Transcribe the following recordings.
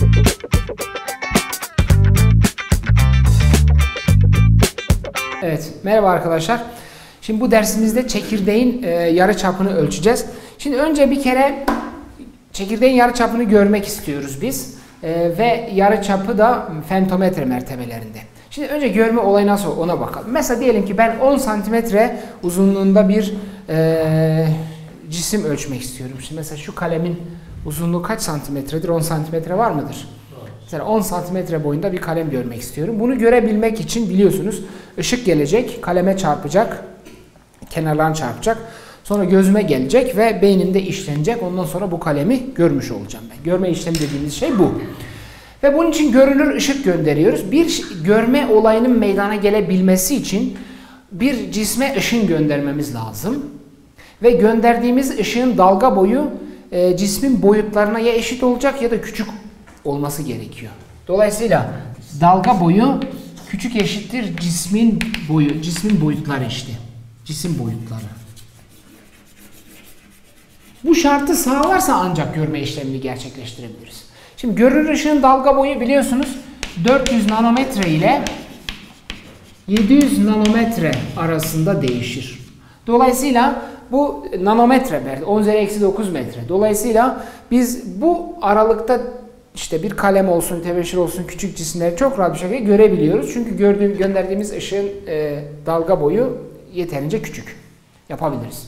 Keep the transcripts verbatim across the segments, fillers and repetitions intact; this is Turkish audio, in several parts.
Evet, merhaba arkadaşlar. Şimdi bu dersimizde çekirdeğin e, yarıçapını ölçeceğiz. Şimdi önce bir kere çekirdeğin yarıçapını görmek istiyoruz biz. E, ve yarıçapı da femtometre mertebelerinde. Şimdi önce görme olayı nasıl, ona bakalım. Mesela diyelim ki ben on santimetre uzunluğunda bir e, cisim ölçmek istiyorum. Şimdi mesela şu kalemin uzunluğu kaç santimetredir? on santimetre var mıdır? Mesela on santimetre boyunda bir kalem görmek istiyorum. Bunu görebilmek için biliyorsunuz ışık gelecek, kaleme çarpacak, kenarlarına çarpacak. Sonra gözüme gelecek ve beynimde işlenecek. Ondan sonra bu kalemi görmüş olacağım ben. Görme işlemi dediğimiz şey bu. Ve bunun için görünür ışık gönderiyoruz. Bir görme olayının meydana gelebilmesi için bir cisme ışın göndermemiz lazım. Ve gönderdiğimiz ışığın dalga boyu e, cismin boyutlarına ya eşit olacak ya da küçük olması gerekiyor. Dolayısıyla dalga boyu küçük eşittir cismin boyu, cismin boyutları işte. Cisim boyutları. Bu şartı sağlarsa ancak görme işlemini gerçekleştirebiliriz. Şimdi görünür ışığın dalga boyu biliyorsunuz dört yüz nanometre ile yedi yüz nanometre arasında değişir. Dolayısıyla bu nanometre, on üzeri eksi dokuz metre. Dolayısıyla biz bu aralıkta işte bir kalem olsun, tebeşir olsun, küçük cisimleri çok rahat bir şekilde görebiliyoruz. Çünkü gördüğüm, gönderdiğimiz ışığın e, dalga boyu yeterince küçük. Yapabiliriz.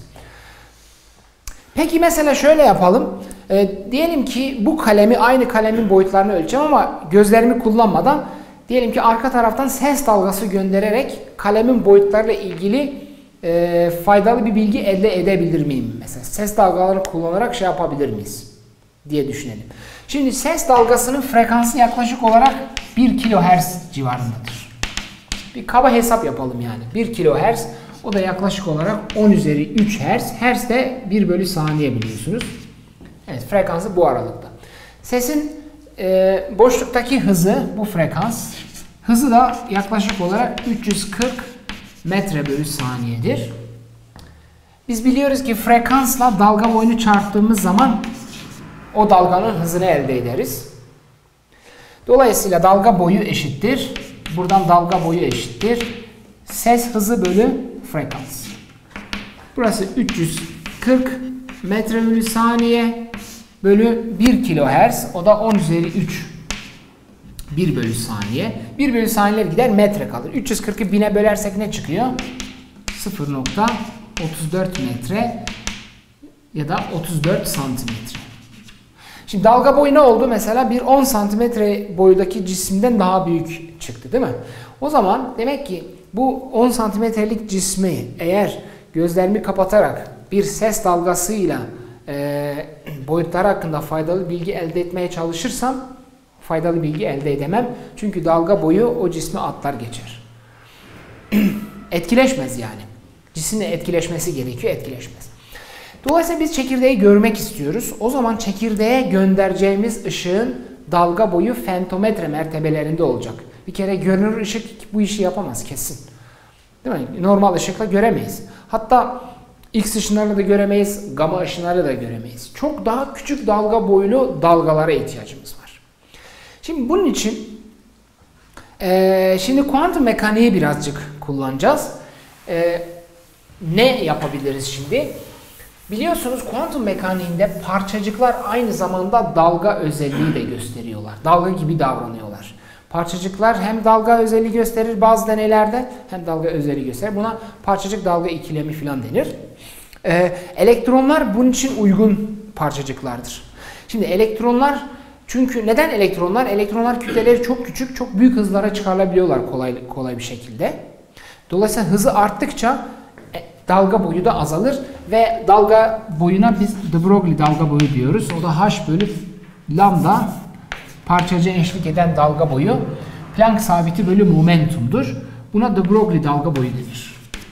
Peki mesela şöyle yapalım. E, diyelim ki bu kalemi, aynı kalemin boyutlarını ölçeceğim ama gözlerimi kullanmadan diyelim ki arka taraftan ses dalgası göndererek kalemin boyutlarıyla ilgili e, faydalı bir bilgi elde edebilir miyim? Mesela ses dalgalarını kullanarak şey yapabilir miyiz diye düşünelim. Şimdi ses dalgasının frekansı yaklaşık olarak bir kilohertz civarındadır. Bir kaba hesap yapalım yani. bir kilohertz, o da yaklaşık olarak on üzeri üç hertz. Hertz de bir bölü saniye biliyorsunuz. Evet, frekansı bu aralıkta. Sesin e, boşluktaki hızı, bu frekans, hızı da yaklaşık olarak üç yüz kırk metre bölü saniyedir. Biz biliyoruz ki frekansla dalga boyunu çarptığımız zaman o dalganın hızını elde ederiz. Dolayısıyla dalga boyu eşittir. Buradan dalga boyu eşittir ses hızı bölü frekans. Burası üç yüz kırk metre bölü saniye bölü bir kilohertz. O da on üzeri üç. bir bölü saniye. bir bölü saniyeler gider, metre kalır. üç yüz kırkı bine bölersek ne çıkıyor? sıfır nokta otuz dört metre ya da otuz dört santimetre. Şimdi dalga boyu ne oldu? Mesela bir on santimetre boyudaki cisimden daha büyük çıktı değil mi? O zaman demek ki bu on santimetrelik cismi eğer gözlerimi kapatarak bir ses dalgasıyla e, boyutlar hakkında faydalı bilgi elde etmeye çalışırsam faydalı bilgi elde edemem. Çünkü dalga boyu o cismi atlar geçer. Etkileşmez yani. Cisimle etkileşmesi gerekiyor, etkileşmez. Dolayısıyla biz çekirdeği görmek istiyoruz. O zaman çekirdeğe göndereceğimiz ışığın dalga boyu femtometre mertebelerinde olacak. Bir kere görünür ışık bu işi yapamaz kesin. Değil mi? Normal ışıkla göremeyiz. Hatta X ışınlarla da göremeyiz, gamma ışınlarla da göremeyiz. Çok daha küçük dalga boylu dalgalara ihtiyacımız var. Şimdi bunun için e, şimdi kuantum mekaniği birazcık kullanacağız. E, ne yapabiliriz şimdi? Biliyorsunuz kuantum mekaniğinde parçacıklar aynı zamanda dalga özelliği de gösteriyorlar. Dalga gibi davranıyorlar. Parçacıklar hem dalga özelliği gösterir bazı deneylerde hem dalga özelliği gösterir. Buna parçacık dalga ikilemi falan denir. Ee, elektronlar bunun için uygun parçacıklardır. Şimdi elektronlar, çünkü neden elektronlar? Elektronlar kütleleri çok küçük, çok büyük hızlara çıkarılabiliyorlar kolay, kolay bir şekilde. Dolayısıyla hızı arttıkça dalga boyu da azalır ve dalga boyuna biz de Broglie dalga boyu diyoruz. O da h bölü lambda parçacığa eşlik eden dalga boyu Planck sabiti bölü momentumdur. Buna de Broglie dalga boyu denir.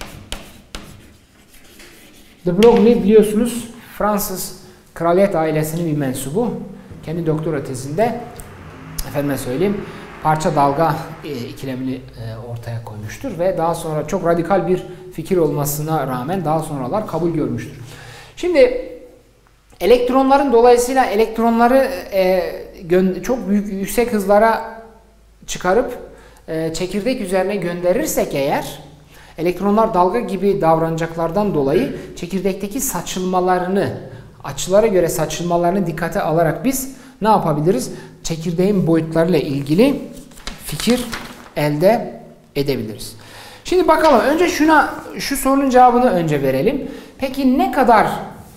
De Broglie biliyorsunuz Fransız kraliyet ailesinin bir mensubu. Kendi doktora tezinde efendime söyleyeyim parça dalga ikilemini ortaya koymuştur ve daha sonra çok radikal bir fikir olmasına rağmen daha sonralar kabul görmüştür. Şimdi elektronların dolayısıyla elektronları e, çok büyük yüksek hızlara çıkarıp e, çekirdek üzerine gönderirsek eğer, elektronlar dalga gibi davranacaklardan dolayı çekirdekteki saçılmalarını, açılara göre saçılmalarını dikkate alarak biz ne yapabiliriz? Çekirdeğin boyutlarıyla ilgili fikir elde edebiliriz. Şimdi bakalım, önce şuna, şu sorunun cevabını önce verelim. Peki ne kadar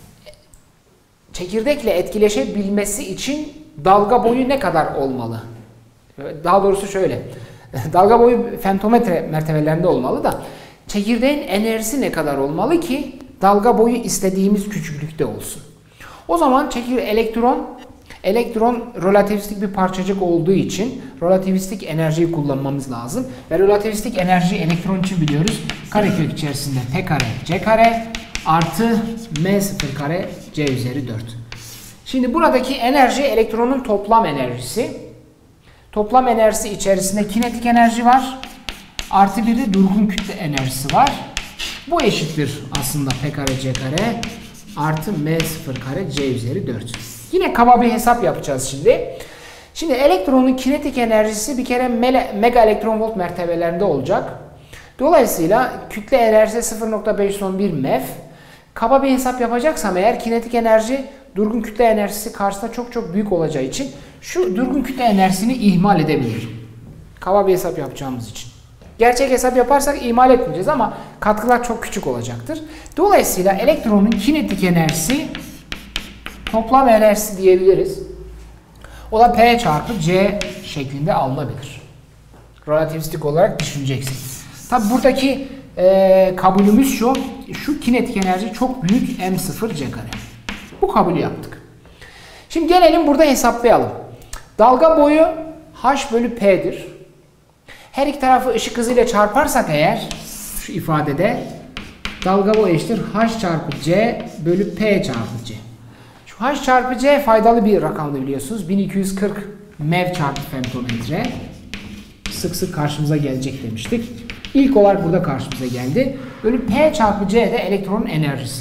çekirdekle etkileşebilmesi için dalga boyu ne kadar olmalı? Daha doğrusu şöyle, dalga boyu femtometre mertebelerinde olmalı da çekirdeğin enerjisi ne kadar olmalı ki dalga boyu istediğimiz küçüklükte olsun? O zaman çekirdeği elektron, elektron relativistik bir parçacık olduğu için relativistik enerjiyi kullanmamız lazım. Ve relativistik enerji elektron için biliyoruz. Karekök içerisinde P kare C kare artı M sıfır kare C üzeri dört. Şimdi buradaki enerji elektronun toplam enerjisi. Toplam enerjisi içerisinde kinetik enerji var. Artı bir de durgun kütle enerjisi var. Bu eşittir aslında P kare C kare artı M sıfır kare C üzeri dört. Yine kaba bir hesap yapacağız şimdi. Şimdi elektronun kinetik enerjisi bir kere mega elektron volt mertebelerinde olacak. Dolayısıyla kütle enerjisi sıfır nokta beş yüz on bir MeV. Kaba bir hesap yapacaksam eğer kinetik enerji durgun kütle enerjisi karşısında çok çok büyük olacağı için şu durgun kütle enerjisini ihmal edebilirim. Kaba bir hesap yapacağımız için. Gerçek hesap yaparsak ihmal etmeyeceğiz ama katkılar çok küçük olacaktır. Dolayısıyla elektronun kinetik enerjisi toplam enerjisi diyebiliriz. O da P çarpı C şeklinde alınabilir. Relativistik olarak düşüneceksiniz. Tabi buradaki e, kabulümüz şu, şu kinetik enerji çok büyük M sıfır C kare. Bu kabulü yaptık. Şimdi gelelim burada hesaplayalım. Dalga boyu H bölü P'dir. Her iki tarafı ışık hızıyla çarparsak eğer şu ifadede dalga boyu eşittir H çarpı C bölü P çarpı C. Şu H çarpı C faydalı bir rakamdı biliyorsunuz. bin iki yüz kırk MeV çarpı femtometre. Sık sık karşımıza gelecek demiştik. İlk olarak burada karşımıza geldi. Bölü P çarpı C de elektronun enerjisi.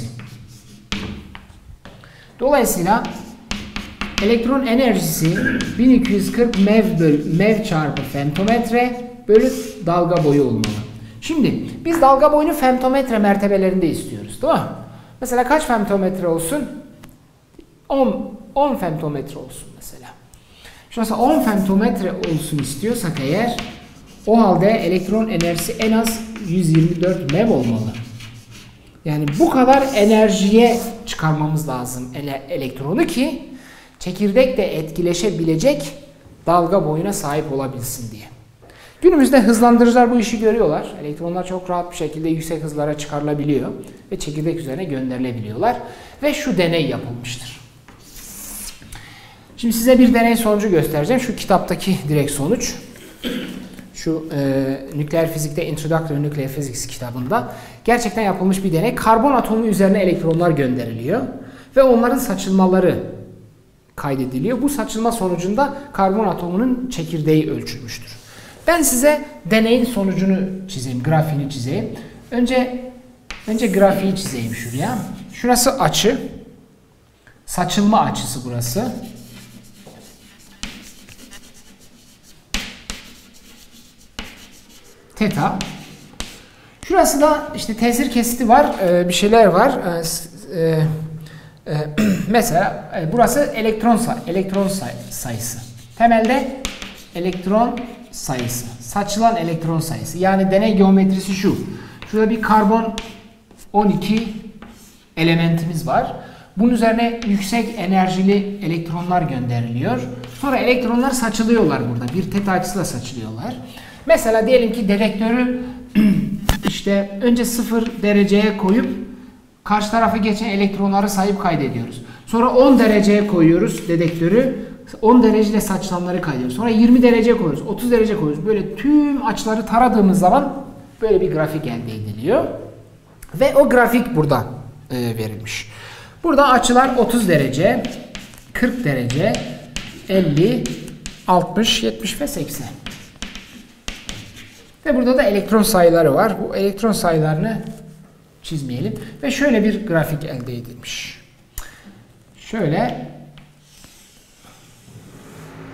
Dolayısıyla elektron enerjisi bin iki yüz kırk MeV bölü MeV çarpı femtometre bölü dalga boyu olmalı. Şimdi biz dalga boyunu femtometre mertebelerinde istiyoruz, değil mi? Mesela kaç femtometre olsun? on, on femtometre olsun mesela. Şurası on femtometre olsun istiyorsak eğer, o halde elektron enerjisi en az yüz yirmi dört MeV olmalı. Yani bu kadar enerjiye çıkarmamız lazım ele elektronu ki çekirdekle etkileşebilecek dalga boyuna sahip olabilsin diye. Günümüzde hızlandırıcılar bu işi görüyorlar. Elektronlar çok rahat bir şekilde yüksek hızlara çıkarılabiliyor ve çekirdek üzerine gönderilebiliyorlar. Ve şu deney yapılmıştır. Şimdi size bir deney sonucu göstereceğim. Şu kitaptaki direkt sonuç. Şu e, nükleer fizikte Introductory Nuclear Physics kitabında gerçekten yapılmış bir deney. Karbon atomu üzerine elektronlar gönderiliyor ve onların saçılmaları kaydediliyor. Bu saçılma sonucunda karbon atomunun çekirdeği ölçülmüştür. Ben size deneyin sonucunu çizeyim, grafiğini çizeyim. Önce önce grafiği çizeyim şuraya. Şurası açı. Saçılma açısı burası. Theta. Şurası da işte tesir kesiti var, bir şeyler var. Mesela burası elektron say elektron say sayısı. Temelde elektron sayısı. Saçılan elektron sayısı. Yani deney geometrisi şu. Şurada bir karbon on iki elementimiz var. Bunun üzerine yüksek enerjili elektronlar gönderiliyor. Sonra elektronlar saçılıyorlar burada. Bir theta açısıyla saçılıyorlar. Mesela diyelim ki dedektörü işte önce sıfır dereceye koyup karşı tarafa geçen elektronları sayıp kaydediyoruz. Sonra on dereceye koyuyoruz dedektörü. on dereceyle saçılanları kaydediyoruz. Sonra yirmi dereceye koyuyoruz. otuz derece koyuyoruz. Böyle tüm açıları taradığımız zaman böyle bir grafik elde ediliyor. Ve o grafik burada e, verilmiş. Burada açılar otuz derece, kırk derece, elli, altmış, yetmiş ve seksen. Ve burada da elektron sayıları var. Bu elektron sayılarını çizmeyelim. Ve şöyle bir grafik elde edilmiş. Şöyle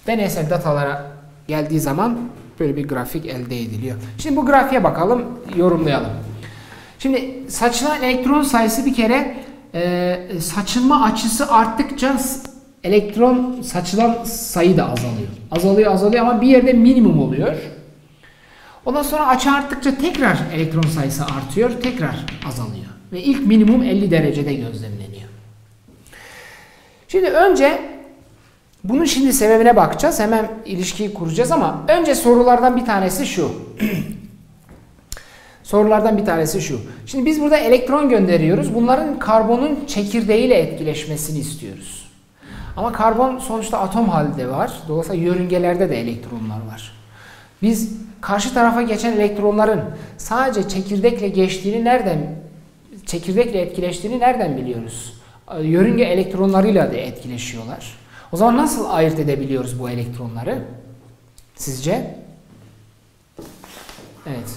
deneysel datalara geldiği zaman böyle bir grafik elde ediliyor. Şimdi bu grafiğe bakalım, yorumlayalım. Şimdi saçılan elektron sayısı bir kere e, saçılma açısı arttıkça elektron saçılan sayı da azalıyor. Azalıyor azalıyor ama bir yerde minimum oluyor. Ondan sonra açı arttıkça tekrar elektron sayısı artıyor, tekrar azalıyor. Ve ilk minimum elli derecede gözlemleniyor. Şimdi önce bunun şimdi sebebine bakacağız. Hemen ilişkiyi kuracağız ama önce sorulardan bir tanesi şu. Sorulardan bir tanesi şu. Şimdi biz burada elektron gönderiyoruz. Bunların karbonun çekirdeğiyle etkileşmesini istiyoruz. Ama karbon sonuçta atom halde var. Dolayısıyla yörüngelerde de elektronlar var. Biz karşı tarafa geçen elektronların sadece çekirdekle geçtiğini nereden, çekirdekle etkileştiğini nereden biliyoruz? Yörünge elektronlarıyla da etkileşiyorlar. O zaman nasıl ayırt edebiliyoruz bu elektronları? Sizce? Evet.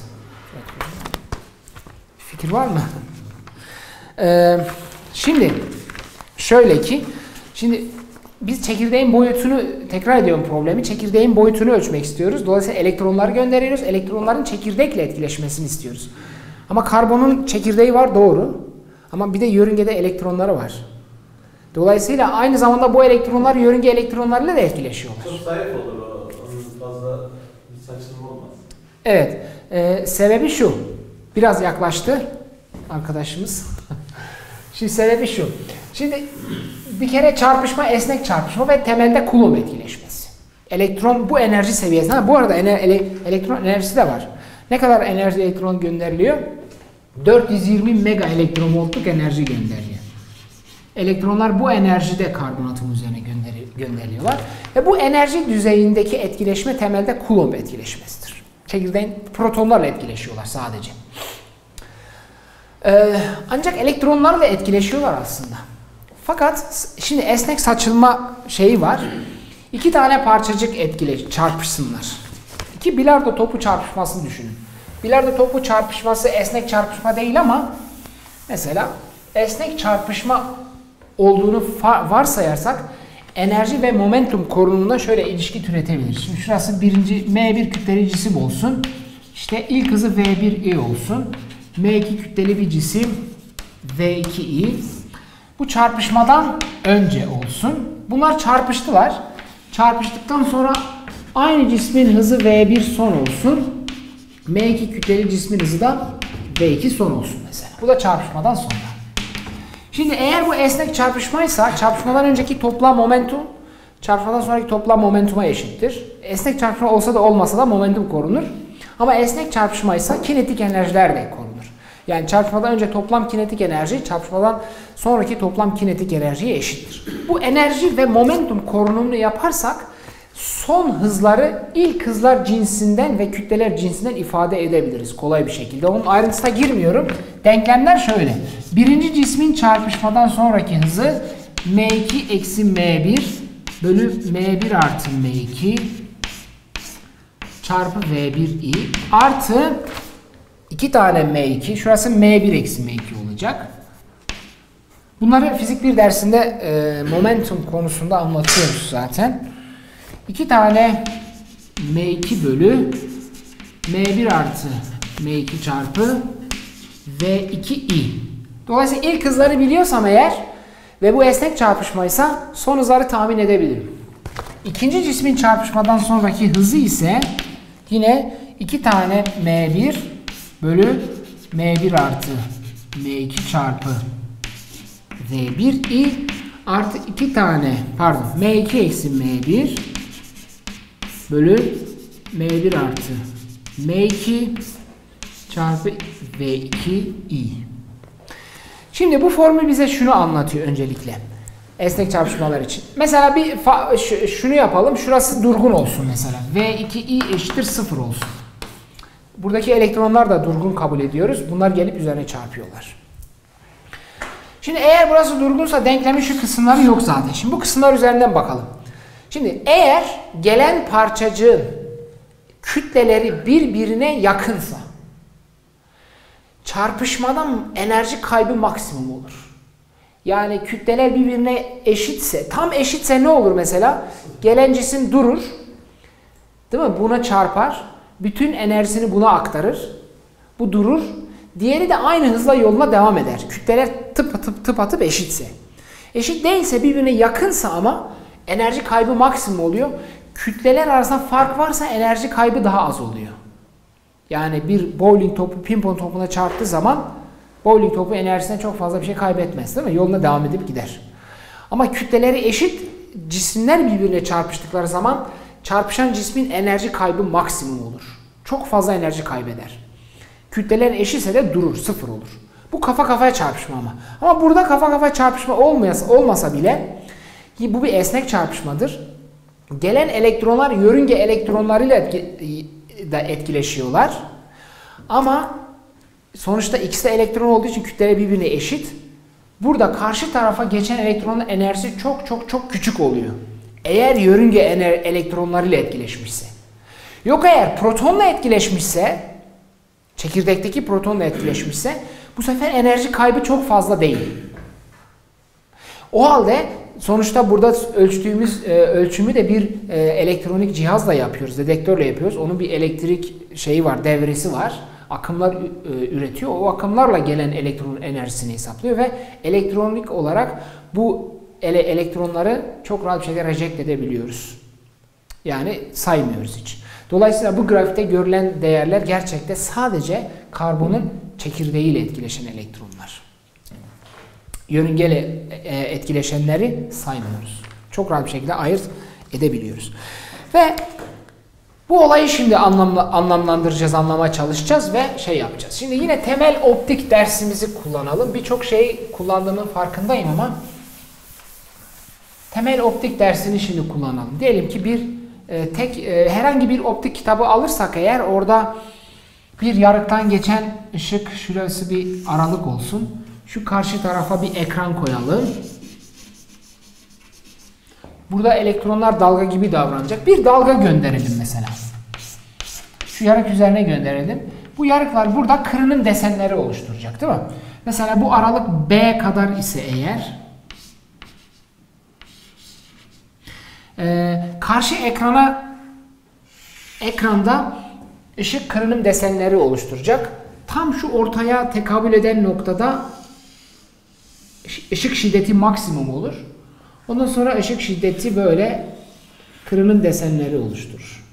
Fikir var mı? Ee, şimdi şöyle ki, şimdi biz çekirdeğin boyutunu, tekrar ediyorum problemi, çekirdeğin boyutunu ölçmek istiyoruz. Dolayısıyla elektronları gönderiyoruz. Elektronların çekirdekle etkileşmesini istiyoruz. Ama karbonun çekirdeği var, doğru. Ama bir de yörüngede elektronları var. Dolayısıyla aynı zamanda bu elektronlar yörünge elektronlarıyla da etkileşiyorlar. Çok zayıf olur o. Onun fazla saçılma olmaz. Evet. E, sebebi şu. Biraz yaklaştı arkadaşımız. Şimdi sebebi şu. Şimdi bir kere çarpışma, esnek çarpışma ve temelde Coulomb etkileşmesi. Elektron bu enerji seviyesinde. Ha, bu arada ener, ele, elektron enerjisi de var. Ne kadar enerji elektron gönderiliyor? dört yüz yirmi mega elektronvoltluk enerji gönderiliyor. Elektronlar bu enerjide karbon atomu üzerine gönderi, gönderiliyorlar. Ve bu enerji düzeyindeki etkileşme temelde Coulomb etkileşmesidir. Çekirdeğin protonlarla etkileşiyorlar sadece. Ee, ancak elektronlarla etkileşiyorlar aslında. Fakat şimdi esnek saçılma şeyi var. İki tane parçacık etkile, çarpışsınlar. İki bilardo topu çarpışmasını düşünün. Bilardo topu çarpışması esnek çarpışma değil ama mesela esnek çarpışma olduğunu varsayarsak enerji ve momentum korunumuna şöyle ilişki türetebiliriz. Şimdi şurası birinci M bir kütleli cisim olsun. İşte ilk hızı V bir i olsun. M iki kütleli bir cisim V iki i. Bu çarpışmadan önce olsun. Bunlar çarpıştılar. Çarpıştıktan sonra aynı cismin hızı V bir son olsun. M iki kütleli cismin hızı da V iki son olsun mesela. Bu da çarpışmadan sonra. Şimdi eğer bu esnek çarpışmaysa çarpışmadan önceki toplam momentum çarpışmadan sonraki toplam momentuma eşittir. Esnek çarpışma olsa da olmasa da momentum korunur. Ama esnek çarpışmaysa kinetik enerjiler de korunur. Yani çarpışmadan önce toplam kinetik enerji çarpışmadan sonraki toplam kinetik enerjiye eşittir. Bu enerji ve momentum korunumunu yaparsak son hızları ilk hızlar cinsinden ve kütleler cinsinden ifade edebiliriz kolay bir şekilde. Onun ayrıntısına girmiyorum. Denklemler şöyle. Birinci cismin çarpışmadan sonraki hızı M iki eksi M bir bölü M bir artı M iki çarpı V bir i artı iki tane M iki. Şurası M bir eksi M iki olacak. Bunları fizik bir dersinde e, momentum konusunda anlatıyoruz zaten. iki tane M iki bölü M bir artı M iki çarpı V iki i. Dolayısıyla ilk hızları biliyorsam eğer ve bu esnek çarpışmaysa son hızları tahmin edebilirim. İkinci cismin çarpışmadan sonraki hızı ise yine iki tane M bir bölü M bir artı M iki çarpı V bir i artı iki tane pardon M iki eksi M bir bölü M bir artı M iki çarpı V iki i. Şimdi bu formül bize şunu anlatıyor öncelikle. Esnek çarpışmalar için. Mesela bir şunu yapalım. Şurası durgun olsun mesela. V iki i eşittir sıfır olsun. Buradaki elektronlar da durgun kabul ediyoruz. Bunlar gelip üzerine çarpıyorlar. Şimdi eğer burası durgunsa denklemin şu kısımları yok zaten. Şimdi bu kısımlar üzerinden bakalım. Şimdi eğer gelen parçacığın kütleleri birbirine yakınsa çarpışmadan enerji kaybı maksimum olur. Yani kütleler birbirine eşitse, tam eşitse ne olur mesela? Gelen cisim durur. Değil mi? Buna çarpar. Bütün enerjisini buna aktarır. Bu durur. Diğeri de aynı hızla yoluna devam eder. Kütleler tıp atıp tıp atıp eşitse. Eşit değilse, birbirine yakınsa ama enerji kaybı maksimum oluyor. Kütleler arasında fark varsa enerji kaybı daha az oluyor. Yani bir bowling topu pimpon topuna çarptığı zaman bowling topu enerjisinden çok fazla bir şey kaybetmez, değil mi? Yoluna devam edip gider. Ama kütleleri eşit cisimler birbirine çarpıştıkları zaman çarpışan cismin enerji kaybı maksimum olur. Çok fazla enerji kaybeder. Kütleler eşitse de durur, sıfır olur. Bu kafa kafaya çarpışma ama. Ama burada kafa kafaya çarpışma olmasa, olmasa bile bu bir esnek çarpışmadır. Gelen elektronlar yörünge elektronlarıyla etki, da etkileşiyorlar. Ama sonuçta ikisi de elektron olduğu için kütleleri birbirine eşit. Burada karşı tarafa geçen elektronun enerjisi çok çok çok küçük oluyor. Eğer yörünge elektronlarıyla etkileşmişse. Yok eğer protonla etkileşmişse, çekirdekteki protonla etkileşmişse bu sefer enerji kaybı çok fazla değil. O halde sonuçta burada ölçtüğümüz e, ölçümü de bir e, elektronik cihazla yapıyoruz, dedektörle yapıyoruz. Onun bir elektrik şeyi var, devresi var. Akımlar e, üretiyor. O akımlarla gelen elektronun enerjisini hesaplıyor ve elektronik olarak bu ele, elektronları çok rahat bir şekilde reject edebiliyoruz. Yani saymıyoruz hiç. Dolayısıyla bu grafikte görülen değerler gerçekte sadece karbonun çekirdeğiyle etkileşen elektronlar. Yörüngeyle etkileşenleri saymıyoruz. Çok rahat bir şekilde ayırt edebiliyoruz. Ve bu olayı şimdi anlamla, anlamlandıracağız, anlamaya çalışacağız ve şey yapacağız. Şimdi yine temel optik dersimizi kullanalım. Birçok şey kullandığımın farkındayım ama temel optik dersini şimdi kullanalım. Diyelim ki bir e, tek e, herhangi bir optik kitabı alırsak eğer, orada bir yarıktan geçen ışık, şurası bir aralık olsun. Şu karşı tarafa bir ekran koyalım. Burada elektronlar dalga gibi davranacak. Bir dalga gönderelim mesela. Şu yarık üzerine gönderelim. Bu yarıklar burada kırınım desenleri oluşturacak, değil mi? Mesela bu aralık B kadar ise eğer, e, karşı ekrana ekranda ışık kırınım desenleri oluşturacak. Tam şu ortaya tekabül eden noktada ışık şiddeti maksimum olur. Ondan sonra ışık şiddeti böyle kırınım desenleri oluşturur.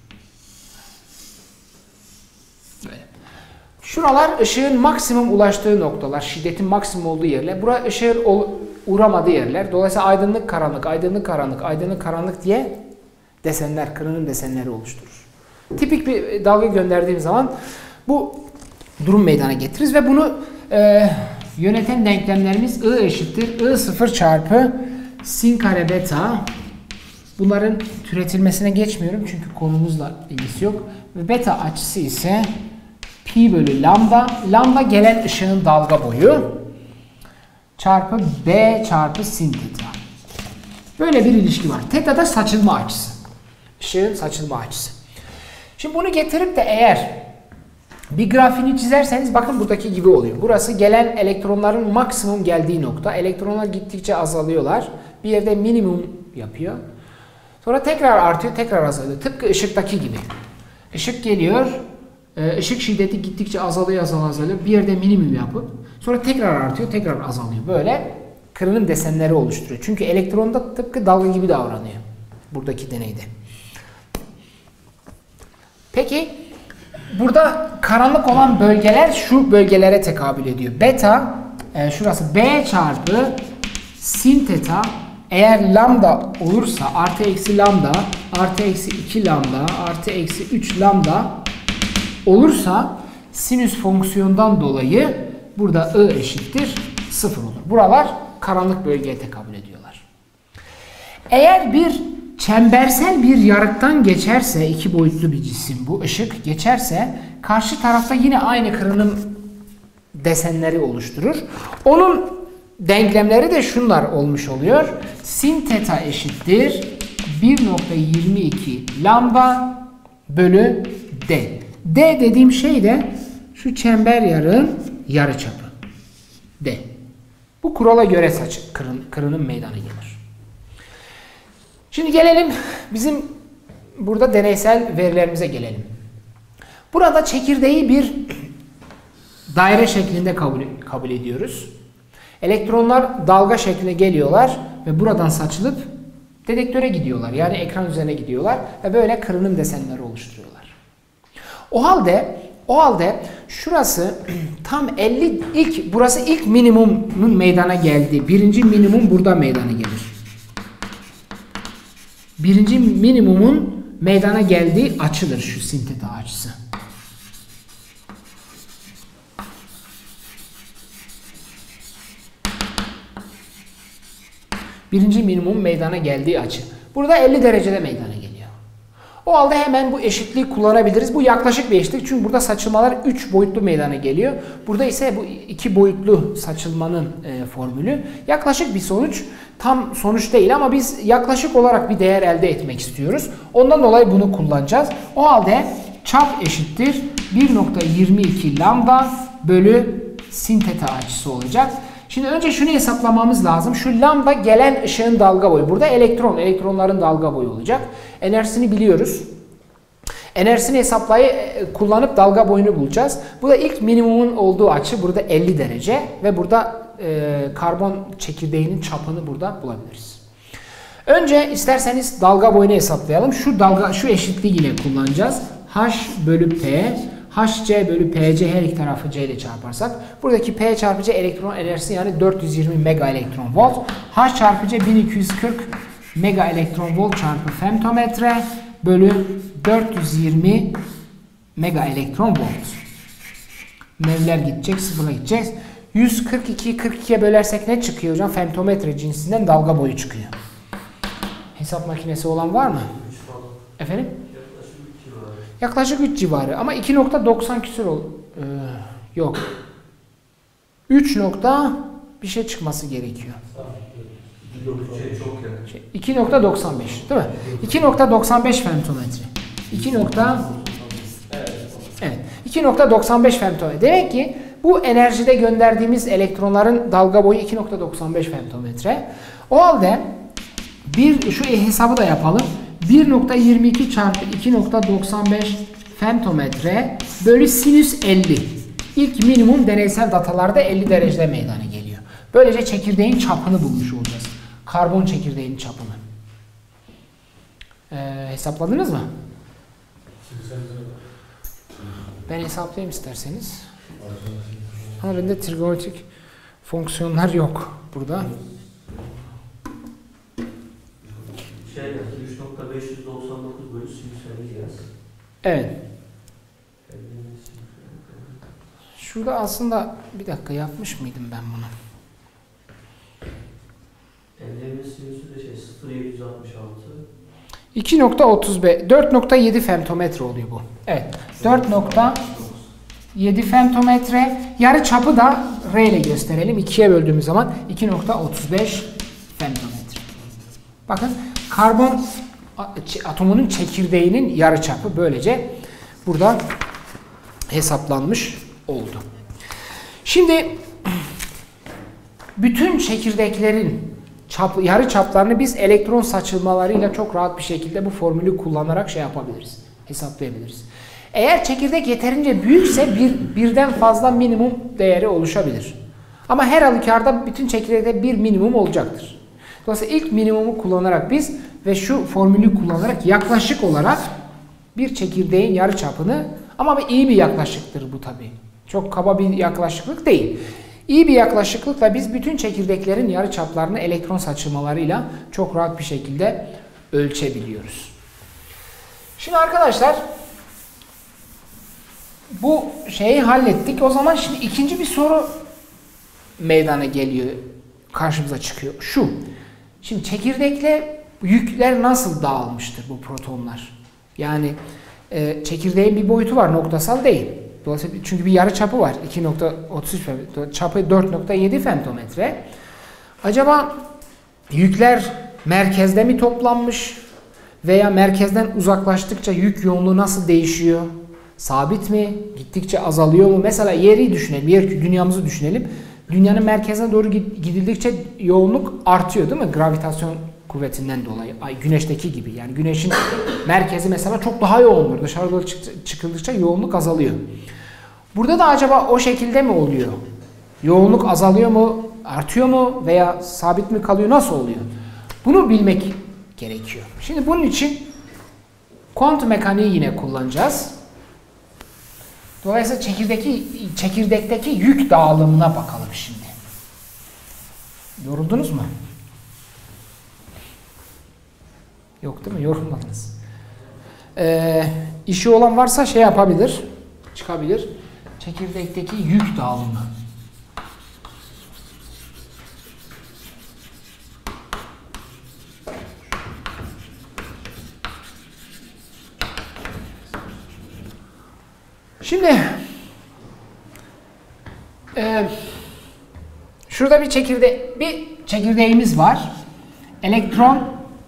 Böyle. Şuralar ışığın maksimum ulaştığı noktalar, şiddetin maksimum olduğu yerler. Buraya ışığın uğramadığı yerler. Dolayısıyla aydınlık karanlık, aydınlık karanlık, aydınlık karanlık diye desenler, kırınım desenleri oluşturur. Tipik bir dalga gönderdiğim zaman bu durum meydana getiririz ve bunu e, yöneten denklemlerimiz I eşittir I sıfır çarpı sin kare beta. Bunların türetilmesine geçmiyorum çünkü konumuzla ilgisi yok. Ve beta açısı ise pi bölü lambda. Lambda gelen ışığın dalga boyu çarpı B çarpı sin teta. Böyle bir ilişki var. Teta da saçılma açısı. Işığın saçılma açısı. Şimdi bunu getirip de eğer bir grafiğini çizerseniz bakın buradaki gibi oluyor. Burası gelen elektronların maksimum geldiği nokta. Elektronlar gittikçe azalıyorlar. Bir yerde minimum yapıyor. Sonra tekrar artıyor, tekrar azalıyor. Tıpkı ışıktaki gibi. Işık geliyor, ışık şiddeti gittikçe azalıyor, azalıyor, azalıyor. Bir yerde minimum yapıp sonra tekrar artıyor, tekrar azalıyor. Böyle kırınım desenleri oluşturuyor. Çünkü elektronda tıpkı dalga gibi davranıyor. Buradaki deneyde. Peki burada karanlık olan bölgeler şu bölgelere tekabül ediyor. Beta, e, şurası B çarpı sin teta, eğer lambda olursa artı eksi lambda, artı eksi iki lambda, artı eksi üç lambda olursa sinüs fonksiyondan dolayı burada I eşittir sıfır olur. Buralar karanlık bölgeye tekabül ediyorlar. Eğer bir çembersel bir yarıktan geçerse, iki boyutlu bir cisim bu, ışık geçerse karşı tarafta yine aynı kırınım desenleri oluşturur. Onun denklemleri de şunlar olmuş oluyor. Sin teta eşittir bir nokta yirmi iki lambda bölü D. D dediğim şey de şu çember yarığın yarıçapı. D. Bu kurala göre saç kırın, kırınım meydana gelir. Şimdi gelelim bizim burada deneysel verilerimize gelelim. Burada çekirdeği bir daire şeklinde kabul, kabul ediyoruz. Elektronlar dalga şeklinde geliyorlar ve buradan saçılıp detektöre gidiyorlar. Yani ekran üzerine gidiyorlar ve böyle kırınım desenleri oluşturuyorlar. O halde o halde şurası tam elli ilk burası ilk minimumun meydana geldiği. Birinci minimum burada meydana gelir. Birinci minimumun meydana geldiği açıdır şu sinteta açısı. Birinci minimum meydana geldiği açı. Burada elli derecede meydana geliyor. O halde hemen bu eşitliği kullanabiliriz. Bu yaklaşık bir eşitlik çünkü burada saçılmalar üç boyutlu meydana geliyor. Burada ise bu iki boyutlu saçılmanın e, formülü. Yaklaşık bir sonuç. Tam sonuç değil ama biz yaklaşık olarak bir değer elde etmek istiyoruz. Ondan dolayı bunu kullanacağız. O halde çap eşittir bir nokta yirmi iki lambda bölü sin theta açısı olacak. Şimdi önce şunu hesaplamamız lazım. Şu lambda gelen ışığın dalga boyu. Burada elektron, elektronların dalga boyu olacak. Enerjisini biliyoruz. Enerjisini hesaplayıp kullanıp dalga boyunu bulacağız. Bu da ilk minimumun olduğu açı burada elli derece ve burada e, karbon çekirdeğinin çapını burada bulabiliriz. Önce isterseniz dalga boyunu hesaplayalım. Şu dalga şu eşitliği ile kullanacağız. H bölü P. Hc bölü Pc her iki tarafı C ile çarparsak buradaki P çarpı C elektron enerjisi yani dört yüz yirmi mega elektron volt. H çarpı C bin iki yüz kırk mega elektron volt çarpı femtometre bölü dört yüz yirmi mega elektron volt. Mevler gidecek, sıfıra gidecek. yüz kırk iki kırk ikiye bölersek ne çıkıyor hocam? Femtometre cinsinden dalga boyu çıkıyor. Hesap makinesi olan var mı? Efendim? Yaklaşık üç civarı ama iki nokta doksan küsur ol. Ee, yok. üç nokta bir şey çıkması gerekiyor. Şey, iki nokta doksan beş değil mi? iki nokta doksan beş femtometre. iki nokta Evet. iki nokta doksan beş femtometre. Demek ki bu enerjide gönderdiğimiz elektronların dalga boyu iki nokta doksan beş femtometre. O halde bir şu hesabı da yapalım. bir nokta yirmi iki çarpı iki nokta doksan beş femtometre bölü sinüs elli. İlk minimum deneysel datalarda elli derecede meydana geliyor. Böylece çekirdeğin çapını bulmuş olacağız. Karbon çekirdeğinin çapını. Ee, hesapladınız mı? Ben hesaplayayım isterseniz. Ama bende trigonometrik fonksiyonlar yok burada. Şey, üç nokta beş yüz doksan dokuz bölü sinüs elli yaz. Evet. Şurada aslında bir dakika yapmış mıydım ben bunu? elli'nin sinüsü de şey sıfır nokta yedi yüz altmış altı. iki nokta otuz beş, dört nokta yedi femtometre oluyor bu. Evet. dört nokta yedi femtometre. Yarı çapı da R ile gösterelim. ikiye böldüğümüz zaman iki nokta otuz beş femtometre. Bakın karbon atomunun çekirdeğinin yarıçapı böylece burada hesaplanmış oldu. Şimdi bütün çekirdeklerin çap, yarıçaplarını biz elektron saçılmalarıyla çok rahat bir şekilde bu formülü kullanarak şey yapabiliriz. Hesaplayabiliriz. Eğer çekirdek yeterince büyükse bir, birden fazla minimum değeri oluşabilir. Ama her halükarda bütün çekirdekte bir minimum olacaktır. Dolayısıyla ilk minimumu kullanarak biz ve şu formülü kullanarak yaklaşık olarak bir çekirdeğin yarıçapını, ama iyi bir yaklaşıktır bu tabii. Çok kaba bir yaklaşıklık değil. İyi bir yaklaşıklıkla biz bütün çekirdeklerin yarıçaplarını elektron saçılmalarıyla çok rahat bir şekilde ölçebiliyoruz. Şimdi arkadaşlar bu şeyi hallettik. O zaman şimdi ikinci bir soru meydana geliyor. Karşımıza çıkıyor. Şu. Şimdi çekirdekle yükler nasıl dağılmıştır bu protonlar? Yani e, çekirdeğin bir boyutu var, noktasal değil. Dolayısıyla çünkü bir yarı çapı var. iki nokta otuz üç femtometre, çapı dört nokta yedi femtometre. Acaba yükler merkezde mi toplanmış veya merkezden uzaklaştıkça yük yoğunluğu nasıl değişiyor? Sabit mi? Gittikçe azalıyor mu? Mesela yeri düşünelim, yer dünyamızı düşünelim. Dünyanın merkezine doğru gidildikçe yoğunluk artıyor değil mi? Gravitasyon kuvvetinden dolayı. Ay, güneşteki gibi. Yani güneşin merkezi mesela çok daha yoğundur. Dışarı doğru çıkıldıkça yoğunluk azalıyor. Burada da acaba o şekilde mi oluyor? Yoğunluk azalıyor mu? Artıyor mu? Veya sabit mi kalıyor? Nasıl oluyor? Bunu bilmek gerekiyor. Şimdi bunun için kuantum mekaniği yine kullanacağız. Dolayısıyla çekirdeki, çekirdekteki yük dağılımına bakalım şimdi. Yoruldunuz mu? Yok değil mi? Yorulmadınız. Ee, işi olan varsa şey yapabilir, çıkabilir. Çekirdekteki yük dağılımı. Şimdi e, şurada bir çekirde bir çekirdeğimiz var. Elektron.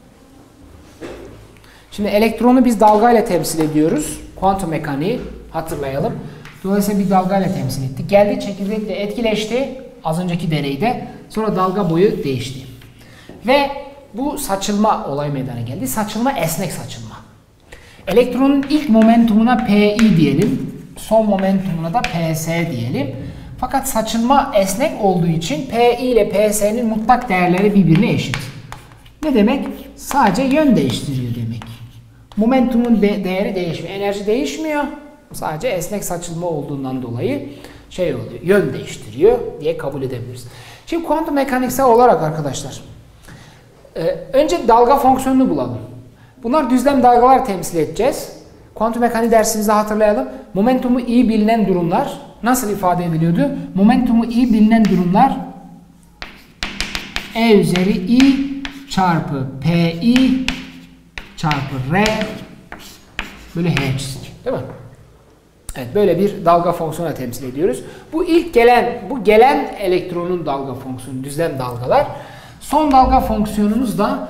Şimdi elektronu biz dalgayla temsil ediyoruz. Kuantum mekaniği hatırlayalım. Dolayısıyla bir dalgayla temsil ettik. Geldi çekirdekle etkileşti az önceki deneyde. Sonra dalga boyu değişti. Ve bu saçılma olay meydana geldi. Saçılma esnek saçılma. Elektronun ilk momentumuna Pi diyelim. Son momentumuna da Ps diyelim. Fakat saçılma esnek olduğu için Pi ile Ps'nin mutlak değerleri birbirine eşit. Ne demek? Sadece yön değiştiriyor demek. Momentumun de değeri değişmiyor. Enerji değişmiyor. Sadece esnek saçılma olduğundan dolayı şey oluyor. Yön değiştiriyor diye kabul edebiliriz. Şimdi kuantum mekaniksel olarak arkadaşlar e, önce dalga fonksiyonunu bulalım. Bunlar düzlem dalgalar temsil edeceğiz. Kuantum mekaniği dersimizde hatırlayalım. Momentumu iyi bilinen durumlar nasıl ifade ediliyordu? Momentumu iyi bilinen durumlar E üzeri I çarpı Pi çarpı R bölü H çizgi. Değil mi? Evet, böyle bir dalga fonksiyonu temsil ediyoruz. Bu ilk gelen, bu gelen elektronun dalga fonksiyonu, düzlem dalgalar. Son dalga fonksiyonumuz da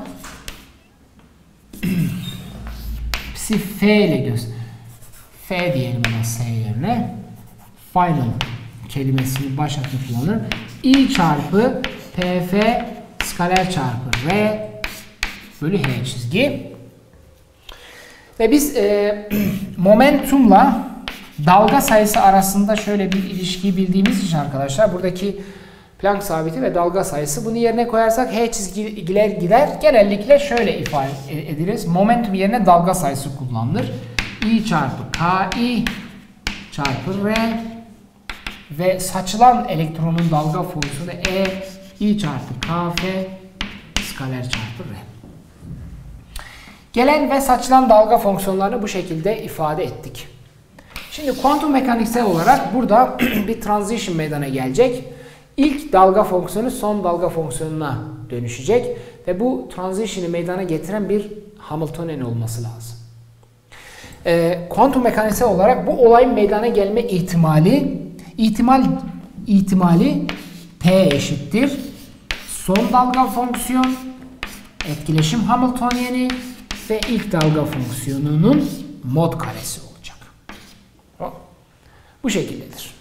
psi F ile göz. F diyelim ona S yerine. Final kelimesini baş harfi kullanır. I çarpı Pf skaler çarpı R bölü H çizgi. Ve biz e, momentumla dalga sayısı arasında şöyle bir ilişkiyi bildiğimiz için arkadaşlar buradaki Planck sabiti ve dalga sayısı bunu yerine koyarsak H çizgiler gider. Genellikle şöyle ifade ederiz. Momentum yerine dalga sayısı kullanılır. I çarpı Ki çarpı R ve saçılan elektronun dalga fonksiyonu E I çarpı Kf skaler çarpı R. Gelen ve saçılan dalga fonksiyonlarını bu şekilde ifade ettik. Şimdi kuantum mekaniksel olarak burada bir transition meydana gelecek. İlk dalga fonksiyonu son dalga fonksiyonuna dönüşecek ve bu transition'ı meydana getiren bir Hamiltonian olması lazım. Ee, kuantum mekaniksel olarak bu olayın meydana gelme ihtimali ihtimal ihtimali P eşittir son dalga fonksiyon etkileşim Hamiltonian'i ve ilk dalga fonksiyonunun mod karesi olacak. Bu şekildedir.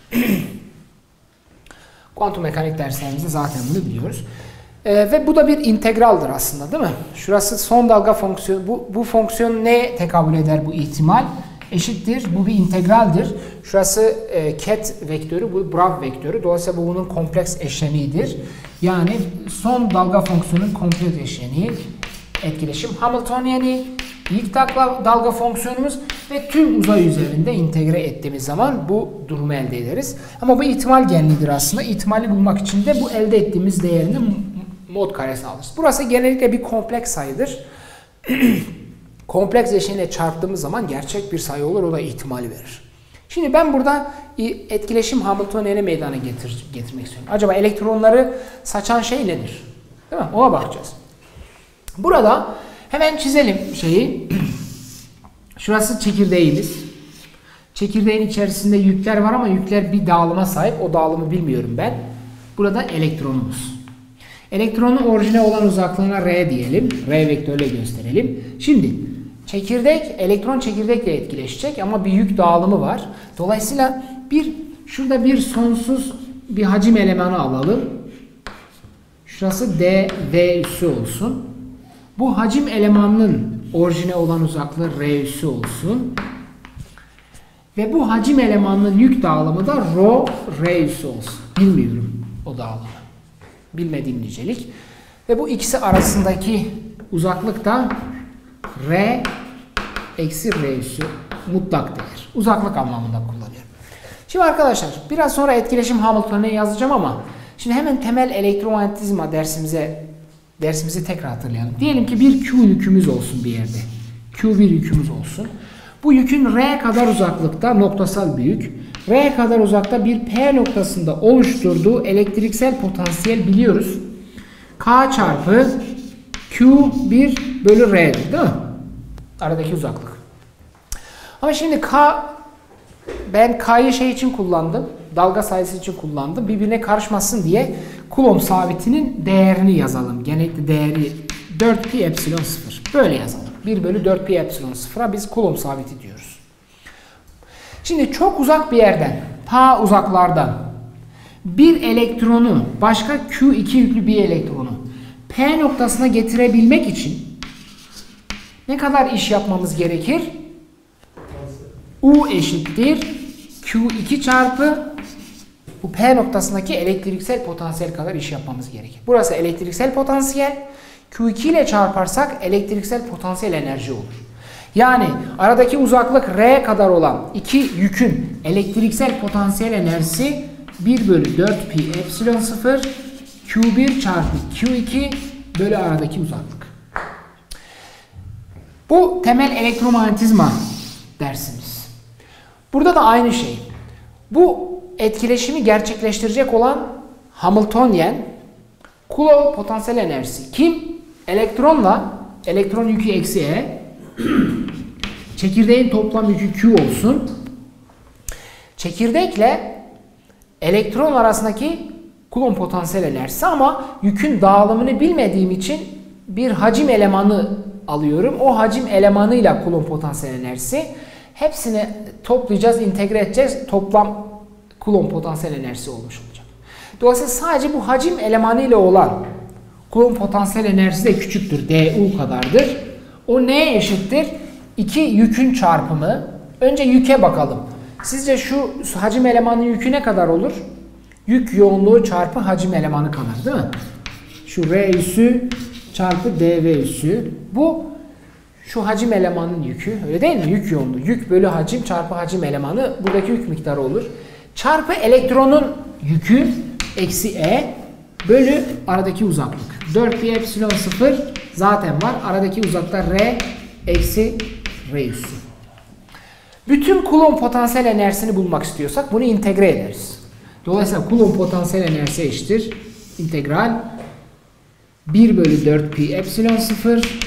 Kuantum mekanik derslerimizde zaten bunu biliyoruz. Ee, ve bu da bir integraldir aslında, değil mi? Şurası son dalga fonksiyonu. Bu, bu fonksiyon neye tekabül eder bu ihtimal? Eşittir. Bu bir integraldir. Şurası e, ket vektörü, bu Bragg vektörü. Dolayısıyla bu bunun kompleks eşleniğidir. Yani son dalga fonksiyonunun kompleks eşleniği, etkileşim Hamiltonian'i, ilk dalga, dalga fonksiyonumuz ve tüm uzay üzerinde integre ettiğimiz zaman bu durumu elde ederiz. Ama bu ihtimal genlidir aslında. İhtimali bulmak için de bu elde ettiğimiz değerinin mod karesini alırız. Burası genellikle bir kompleks sayıdır. Kompleks eşeğine çarptığımız zaman gerçek bir sayı olur. O da ihtimali verir. Şimdi ben burada etkileşim Hamiltonian'i meydana getir, getirmek istiyorum. Acaba elektronları saçan şey nedir? Değil mi? Ona bakacağız. Burada hemen çizelim şeyi. Şurası çekirdeğimiz. Çekirdeğin içerisinde yükler var ama yükler bir dağılıma sahip. O dağılımı bilmiyorum ben. Burada elektronumuz. Elektronun orijine olan uzaklığına R diyelim. R vektörüyle gösterelim. Şimdi çekirdek elektron çekirdekle etkileşecek ama bir yük dağılımı var. Dolayısıyla bir şurada bir sonsuz bir hacim elemanı alalım. Şurası D V üssü olsun. Bu hacim elemanının orijine olan uzaklığı R üssü olsun. Ve bu hacim elemanının yük dağılımı da Rho R üssü olsun. Bilmiyorum o dağılımı. Bilmediğim nicelik. Ve bu ikisi arasındaki uzaklık da R eksi R üssü mutlak değer. Uzaklık anlamında kullanıyorum. Şimdi arkadaşlar biraz sonra etkileşim Hamilton'u yazacağım ama şimdi hemen temel elektromanyetizma dersimize dersimizi tekrar hatırlayalım. Diyelim ki bir Q yükümüz olsun bir yerde. Q bir yükümüz olsun. Bu yükün R kadar uzaklıkta noktasal bir yük. R kadar uzakta bir P noktasında oluşturduğu elektriksel potansiyel biliyoruz. K çarpı Q bir bölü R'dir değil mi? Aradaki uzaklık. Ama şimdi K, ben K'yı şey için kullandım. Dalga sayısı için kullandım. Birbirine karışmasın diye Coulomb sabitinin değerini yazalım. Genellikle değeri dört pi epsilon sıfır. Böyle yazalım. bir bölü dört pi epsilon sıfıra biz Coulomb sabiti diyoruz. Şimdi çok uzak bir yerden, ta uzaklardan bir elektronu, başka Q iki yüklü bir elektronu P noktasına getirebilmek için ne kadar iş yapmamız gerekir? U eşittir Q iki çarpı bu P noktasındaki elektriksel potansiyel kadar iş yapmamız gerekir. Burası elektriksel potansiyel. Q iki ile çarparsak elektriksel potansiyel enerji olur. Yani aradaki uzaklık R kadar olan iki yükün elektriksel potansiyel enerjisi bir bölü dört pi epsilon sıfır Q bir çarpı Q iki bölü aradaki uzaklık. Bu temel elektromanyetizma dersimiz. Burada da aynı şey. Bu etkileşimi gerçekleştirecek olan Hamiltonian Coulomb potansiyel enerjisi. Kim? Elektronla, elektron yükü eksi E, çekirdeğin toplam yükü Q olsun. Çekirdekle elektron arasındaki Coulomb potansiyel enerjisi ama yükün dağılımını bilmediğim için bir hacim elemanı alıyorum. O hacim elemanıyla Coulomb potansiyel enerjisi. Hepsini toplayacağız, integre edeceğiz. Toplam Coulomb potansiyel enerjisi olmuş olacak. Dolayısıyla sadece bu hacim elemanıyla olan Coulomb potansiyel enerjisi de küçüktür. D U kadardır. O neye eşittir? İki yükün çarpımı. Önce yüke bakalım. Sizce şu hacim elemanının yükü ne kadar olur? Yük yoğunluğu çarpı hacim elemanı kadar değil mi? Şu R üssü çarpı D V üssü. Bu şu hacim elemanının yükü. Öyle değil mi? Yük yoğunluğu. Yük bölü hacim çarpı hacim elemanı. Buradaki yük miktarı olur. Çarpı elektronun yükü eksi E bölü aradaki uzaklık. dört pi epsilon sıfır zaten var. Aradaki uzaklık R eksi R üssü. Bütün Coulomb potansiyel enerjisini bulmak istiyorsak bunu integre ederiz. Dolayısıyla Coulomb potansiyel enerjisi eşittir. İntegral bir bölü dört pi epsilon sıfır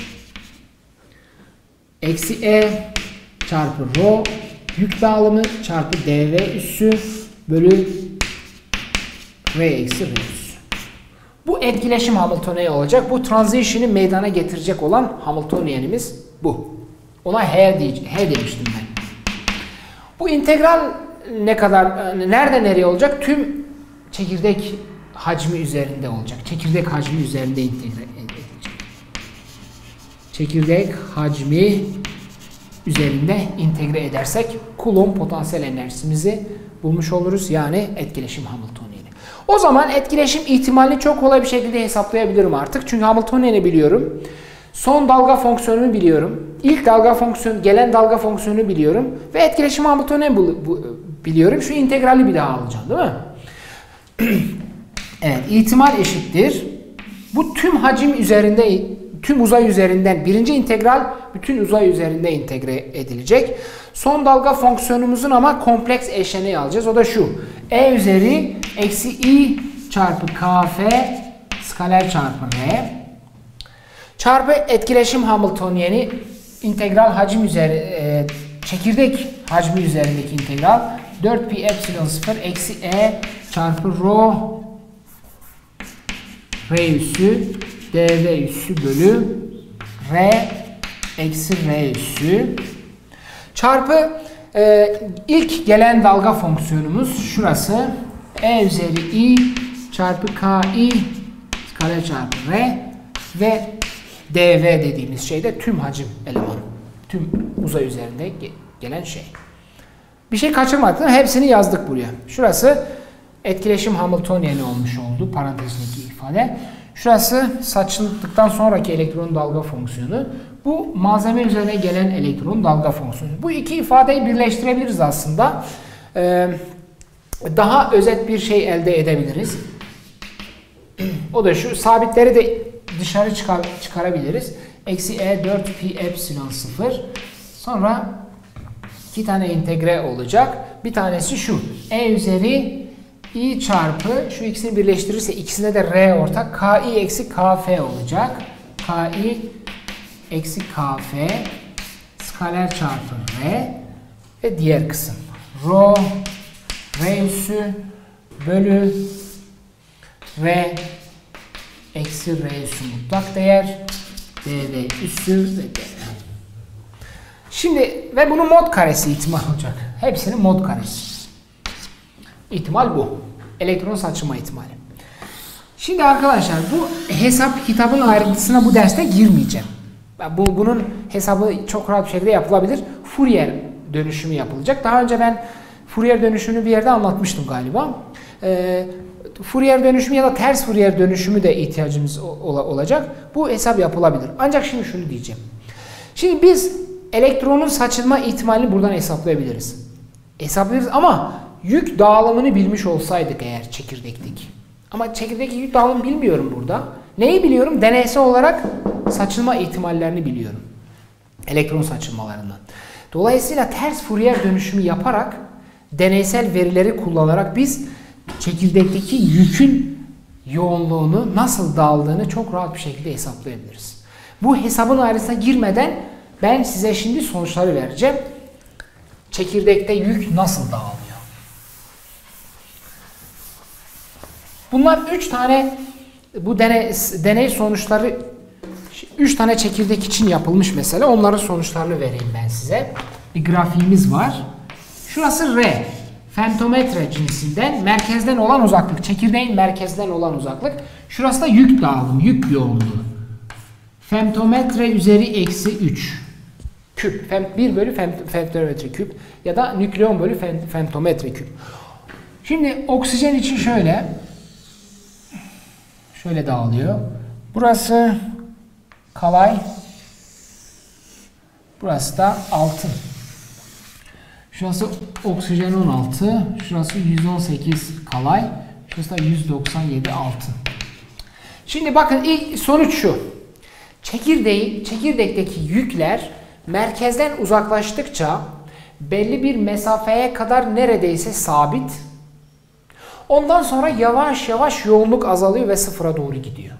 eksi E çarpı Rho yük dağılımı çarpı D V üssü bölü R eksi R üssü. Bu etkileşim Hamiltonian olacak. Bu transition'ı meydana getirecek olan Hamiltonian'imiz bu. Ona H, diye, H demiştim ben. Bu integral ne kadar, nerede nereye olacak? Tüm çekirdek hacmi üzerinde olacak. Çekirdek hacmi üzerinde integre edilecek. Çekirdek hacmi üzerinde integre edersek Coulomb potansiyel enerjisimizi bulmuş oluruz. Yani etkileşim Hamiltonian'ı. O zaman etkileşim ihtimalini çok kolay bir şekilde hesaplayabilirim artık. Çünkü Hamiltonian'ı biliyorum. Son dalga fonksiyonunu biliyorum. İlk dalga fonksiyonu, gelen dalga fonksiyonunu biliyorum. Ve etkileşim Hamiltonian'ı biliyorum. Şu integrali bir daha alacağım değil mi? Evet, ihtimal eşittir. Bu tüm hacim üzerinde, tüm uzay üzerinden birinci integral bütün uzay üzerinde integre edilecek. Son dalga fonksiyonumuzun ama kompleks eşleniği alacağız. O da şu. E üzeri eksi i çarpı kf skaler çarpı r çarpı etkileşim Hamiltonian'ı integral hacim üzeri e, çekirdek hacmi üzerindeki integral dört pi epsilon sıfır eksi e çarpı rho r üssü dv üssü bölü r eksi r üssü çarpı e, ilk gelen dalga fonksiyonumuz şurası E üzeri I çarpı Ki kare çarpı R ve dV dediğimiz şey de tüm hacim elemanı. Tüm uzay üzerinde gelen şey. Bir şey kaçırmadık. Hepsini yazdık buraya. Şurası etkileşim Hamiltonian'i olmuş oldu. Parantezindeki ifade. Şurası saçıldıktan sonraki elektron dalga fonksiyonu. Bu malzeme üzerine gelen elektron dalga fonksiyonu. Bu iki ifadeyi birleştirebiliriz aslında. Ee, daha özet bir şey elde edebiliriz. O da şu. Sabitleri de dışarı çıkar, çıkarabiliriz. Eksi E dört pi epsilon sıfır. Sonra iki tane integre olacak. Bir tanesi şu. E üzeri I çarpı şu ikisini birleştirirse ikisinde de R ortak. Ki eksi Kf olacak. Ki eksi Kf skaler çarpı R ve diğer kısım. Rho R üssü bölü R eksi R üssü mutlak değer. dV üssü ve dV. Şimdi ve bunun mod karesi ihtimal olacak. Hepsinin mod karesi. İhtimal bu. Elektron saçılma ihtimali. Şimdi arkadaşlar bu hesap kitabın ayrıntısına bu derste girmeyeceğim. Bu, bunun hesabı çok rahat bir şekilde yapılabilir. Fourier dönüşümü yapılacak. Daha önce ben Fourier dönüşümünü bir yerde anlatmıştım galiba. Ee, Fourier dönüşümü ya da ters Fourier dönüşümü de ihtiyacımız ol olacak. Bu hesap yapılabilir. Ancak şimdi şunu diyeceğim. Şimdi biz elektronun saçılma ihtimalini buradan hesaplayabiliriz. Hesaplayabiliriz ama yük dağılımını bilmiş olsaydık eğer çekirdekteki. Ama çekirdekteki yük dağılımını bilmiyorum burada. Neyi biliyorum? Deneysel olarak saçılma ihtimallerini biliyorum. Elektron saçılmalarından. Dolayısıyla ters Fourier dönüşümü yaparak deneysel verileri kullanarak biz çekirdekteki yükün yoğunluğunu nasıl dağıldığını çok rahat bir şekilde hesaplayabiliriz. Bu hesabın ayrıntısına girmeden ben size şimdi sonuçları vereceğim. Çekirdekte yük nasıl dağılıyor? Bunlar üç tane bu deney, deney sonuçları üç tane çekirdek için yapılmış mesela. Onların sonuçlarını vereyim ben size. Bir grafiğimiz var. Şurası R. Femtometre cinsinden merkezden olan uzaklık. Çekirdeğin merkezden olan uzaklık. Şurası da yük dağılımı, yük yoğunluğu. Femtometre üzeri eksi üç. Küp. Fem, bir bölü fem, femtometre küp. Ya da nükleon bölü fem, femtometre küp. Şimdi oksijen için şöyle. Şöyle dağılıyor. Burası kalay. Burası da altın. Şurası oksijen on altı. Şurası yüz on sekiz kalay. Şurası da yüz doksan yedi altın. Şimdi bakın ilk sonuç şu. Çekirdeği, çekirdekteki yükler merkezden uzaklaştıkça belli bir mesafeye kadar neredeyse sabit. Ondan sonra yavaş yavaş yoğunluk azalıyor ve sıfıra doğru gidiyor.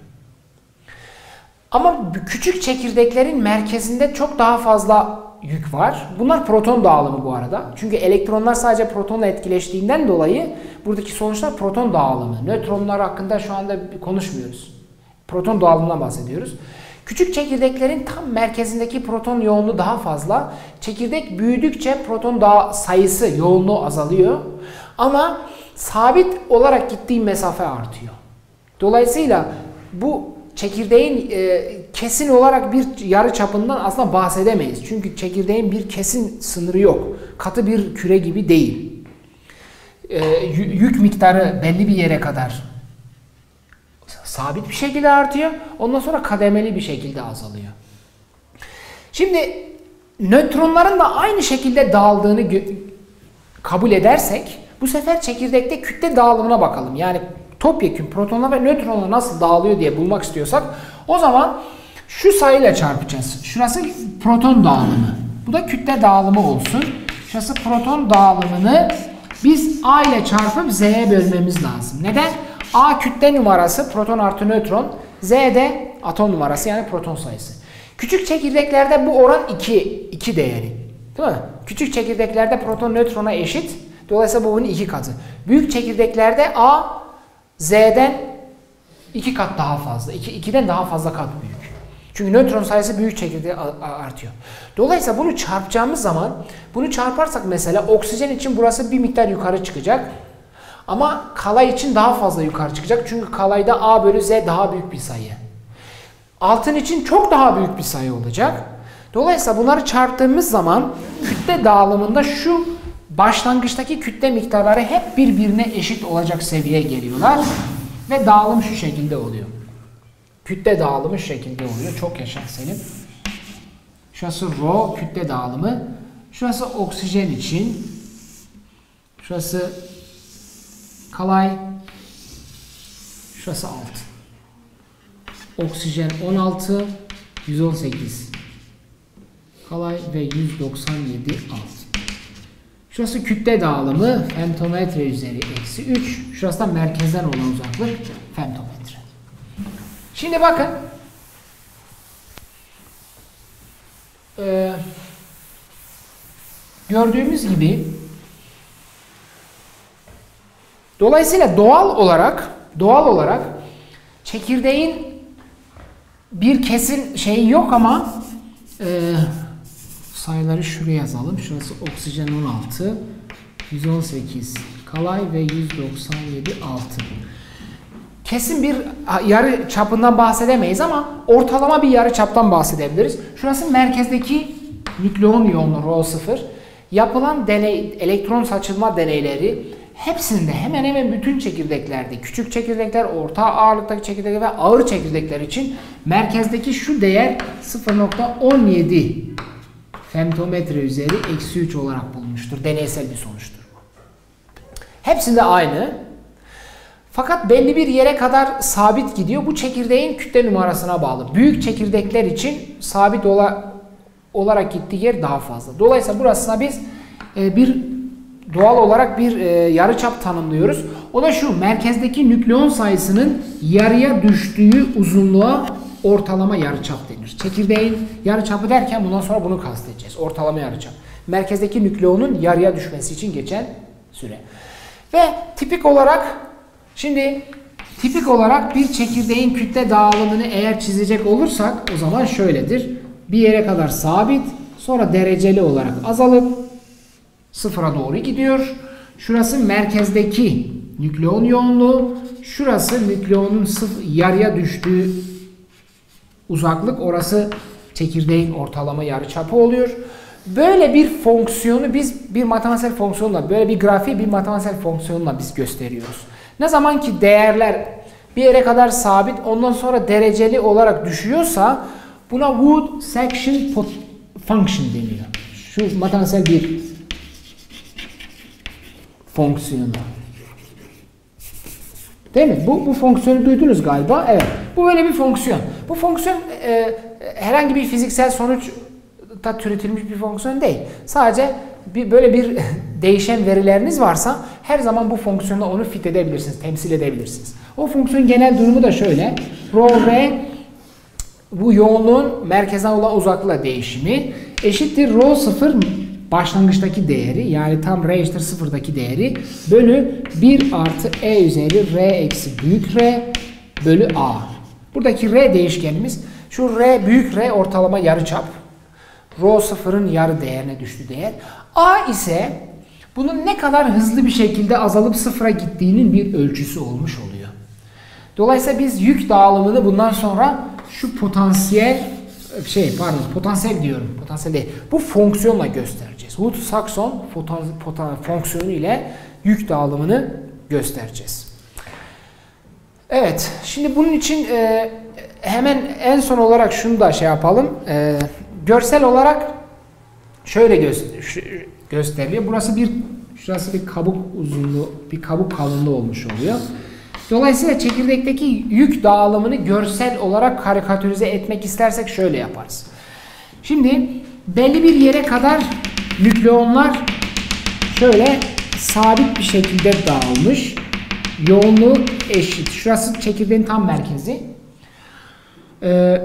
Ama küçük çekirdeklerin merkezinde çok daha fazla yük var. Bunlar proton dağılımı bu arada. Çünkü elektronlar sadece protonla etkileştiğinden dolayı buradaki sonuçlar proton dağılımı. Nötronlar hakkında şu anda konuşmuyoruz. Proton dağılımından bahsediyoruz. Küçük çekirdeklerin tam merkezindeki proton yoğunluğu daha fazla. Çekirdek büyüdükçe proton daha sayısı, yoğunluğu azalıyor. Ama sabit olarak gittiği mesafe artıyor. Dolayısıyla bu çekirdeğin e, kesin olarak bir yarıçapından aslında bahsedemeyiz. Çünkü çekirdeğin bir kesin sınırı yok. Katı bir küre gibi değil. E, yük miktarı belli bir yere kadar sabit bir şekilde artıyor. Ondan sonra kademeli bir şekilde azalıyor. Şimdi nötronların da aynı şekilde dağıldığını kabul edersek bu sefer çekirdekte kütle dağılımına bakalım. Yani topyekün protonlar ve nötronlar nasıl dağılıyor diye bulmak istiyorsak o zaman şu sayıyla çarpacağız. Şurası proton dağılımı. Bu da kütle dağılımı olsun. Şurası proton dağılımını biz A ile çarpıp Z'ye bölmemiz lazım. Neden? A kütle numarası proton artı nötron. Z de atom numarası yani proton sayısı. Küçük çekirdeklerde bu oran iki. iki değeri. Değil mi? Küçük çekirdeklerde proton nötrona eşit. Dolayısıyla bu bunun iki katı. Büyük çekirdeklerde A Z'den iki kat daha fazla. ikiden daha fazla kat büyük. Çünkü nötron sayısı büyük çekirdeğe artıyor. Dolayısıyla bunu çarpacağımız zaman bunu çarparsak mesela oksijen için burası bir miktar yukarı çıkacak. Ama kalay için daha fazla yukarı çıkacak. Çünkü kalayda A bölü Z daha büyük bir sayı. Altın için çok daha büyük bir sayı olacak. Dolayısıyla bunları çarptığımız zaman kütle dağılımında şu başlangıçtaki kütle miktarları hep birbirine eşit olacak seviyeye geliyorlar. Ve dağılım şu şekilde oluyor. Kütle dağılımı şu şekilde oluyor. Çok yaşa Selim. Şurası Rho kütle dağılımı. Şurası oksijen için. Şurası kalay. Şurası altın. Oksijen on altı, yüz on sekiz. Kalay ve yüz doksan yedi altın. Şurası kütle dağılımı. Femtometre üzeri eksi üç. Şurası da merkezden olan uzaklık. Femtometre. Şimdi bakın. Ee, gördüğümüz gibi dolayısıyla doğal olarak doğal olarak çekirdeğin bir kesin şeyi yok ama e, sayıları şuraya yazalım. Şurası oksijen on altı, yüz on sekiz kalay ve yüz doksan yedi altın. Kesin bir yarı çapından bahsedemeyiz ama ortalama bir yarı çaptan bahsedebiliriz. Şurası merkezdeki nükleon iyonu Rho sıfır. Yapılan deney, elektron saçılma deneyleri hepsinde hemen hemen bütün çekirdeklerde, küçük çekirdekler, orta ağırlıktaki çekirdekler ve ağır çekirdekler için merkezdeki şu değer sıfır nokta on yedi femtometre üzeri eksi üç olarak bulunmuştur. Deneysel bir sonuçtur. Hepsinde aynı. Fakat belli bir yere kadar sabit gidiyor. Bu çekirdeğin kütle numarasına bağlı. Büyük çekirdekler için sabit ola, olarak gittiği yer daha fazla. Dolayısıyla burasına biz e, bir doğal olarak bir e, yarıçap tanımlıyoruz. O da şu: merkezdeki nükleon sayısının yarıya düştüğü uzunluğa ortalama yarıçap denir. Çekirdeğin yarıçapı derken bundan sonra bunu kastedeceğiz. Ortalama yarıçap. Merkezdeki nükleonun yarıya düşmesi için geçen süre. Ve tipik olarak Şimdi tipik olarak bir çekirdeğin kütle dağılımını eğer çizecek olursak o zaman şöyledir. Bir yere kadar sabit, sonra dereceli olarak azalıp sıfıra doğru gidiyor. Şurası merkezdeki nükleon yoğunluğu, şurası nükleonun sıfır, yarıya düştüğü uzaklık, orası çekirdeğin ortalama yarıçapı oluyor. Böyle bir fonksiyonu biz bir matematiksel fonksiyonla, böyle bir grafiği bir matematiksel fonksiyonla biz gösteriyoruz. Ne zaman ki değerler bir yere kadar sabit, ondan sonra dereceli olarak düşüyorsa buna Wood Section Function deniyor. Şu matematiksel bir fonksiyonu. Değil mi? Bu, bu fonksiyonu duydunuz galiba. Evet. Bu böyle bir fonksiyon. Bu fonksiyon e, herhangi bir fiziksel sonuçta türetilmiş bir fonksiyon değil. Sadece bir, böyle bir değişen verileriniz varsa her zaman bu fonksiyonla onu fit edebilirsiniz, temsil edebilirsiniz. O fonksiyon genel durumu da şöyle. Rho R bu yoğunluğun merkezden olan uzaklığa değişimi eşittir Rho sıfır başlangıçtaki değeri, yani tam R eşittir sıfırdaki değeri bölü bir artı E üzeri R eksi büyük R bölü A. Buradaki R değişkenimiz şu R büyük R ortalama yarıçap. Rho sıfırın yarı değerine düştü değer. A ise bunun ne kadar hızlı bir şekilde azalıp sıfıra gittiğinin bir ölçüsü olmuş oluyor. Dolayısıyla biz yük dağılımını bundan sonra şu potansiyel şey pardon potansiyel diyorum. Potansiyel değil. Bu fonksiyonla göstereceğiz. Wood-Saxon fonksiyonu ile yük dağılımını göstereceğiz. Evet. Şimdi bunun için e, hemen en son olarak şunu da şey yapalım. E, görsel olarak şöyle göster gösteriliyor. Burası bir şurası bir kabuk uzunluğu, bir kabuk kalınlığı olmuş oluyor. Dolayısıyla çekirdekteki yük dağılımını görsel olarak karikatürize etmek istersek şöyle yaparız. Şimdi belli bir yere kadar nükleonlar şöyle sabit bir şekilde dağılmış. Yoğunluğu eşit. Şurası çekirdeğin tam merkezi. Ee,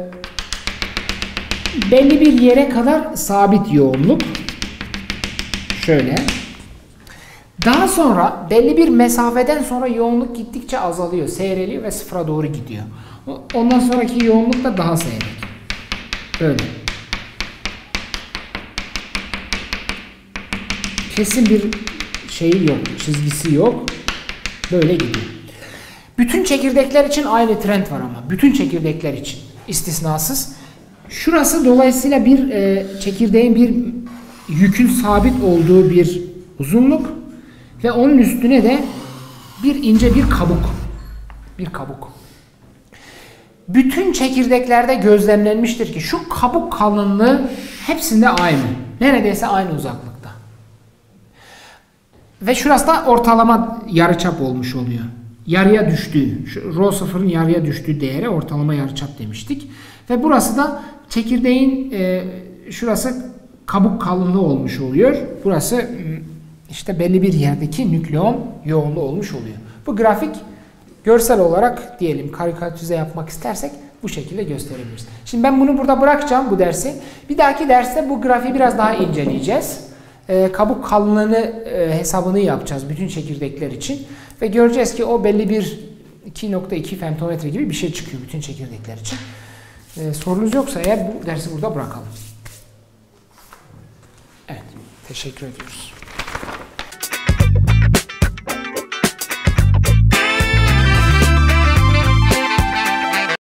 belli bir yere kadar sabit yoğunluk. Şöyle. Daha sonra belli bir mesafeden sonra yoğunluk gittikçe azalıyor, seyreliyor ve sıfıra doğru gidiyor. Ondan sonraki yoğunluk da daha seyrek. Böyle. Kesin bir şeyi yok, çizgisi yok. Böyle gidiyor. Bütün çekirdekler için aynı trend var ama. Bütün çekirdekler için. İstisnasız. Şurası dolayısıyla bir e, çekirdeğin bir yükün sabit olduğu bir uzunluk ve onun üstüne de bir ince bir kabuk. Bir kabuk. Bütün çekirdeklerde gözlemlenmiştir ki şu kabuk kalınlığı hepsinde aynı. Neredeyse aynı uzaklıkta. Ve şurası da ortalama yarıçap olmuş oluyor. Yarıya düştüğü, şu rho sıfırın yarıya düştüğü değere ortalama yarıçap demiştik. Ve burası da çekirdeğin e, şurası kabuk kalınlığı olmuş oluyor. Burası işte belli bir yerdeki nükleon yoğunluğu olmuş oluyor. Bu grafik görsel olarak diyelim karikatürize yapmak istersek bu şekilde gösterebiliriz. Şimdi ben bunu burada bırakacağım bu dersi. Bir dahaki derste bu grafiği biraz daha inceleyeceğiz. E, kabuk kalınlığını e, hesabını yapacağız bütün çekirdekler için. Ve göreceğiz ki o belli bir iki nokta iki femtometre gibi bir şey çıkıyor bütün çekirdekler için. E, sorunuz yoksa eğer bu dersi burada bırakalım. Evet, teşekkür ediyoruz.